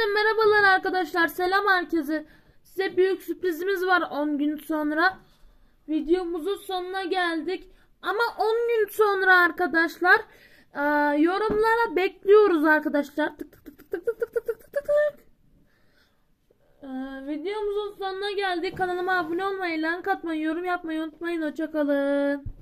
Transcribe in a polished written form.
Merhabalar arkadaşlar. Selam herkese. Size büyük sürprizimiz var 10 gün sonra. Videomuzun sonuna geldik. Ama 10 gün sonra arkadaşlar yorumlara bekliyoruz arkadaşlar. Tık tık tık tık tık tık tık tık tık tık tık. Videomuzun sonuna geldik. Kanalıma abone olmayı, like atmayı, yorum yapmayı unutmayın. Hoşça kalın.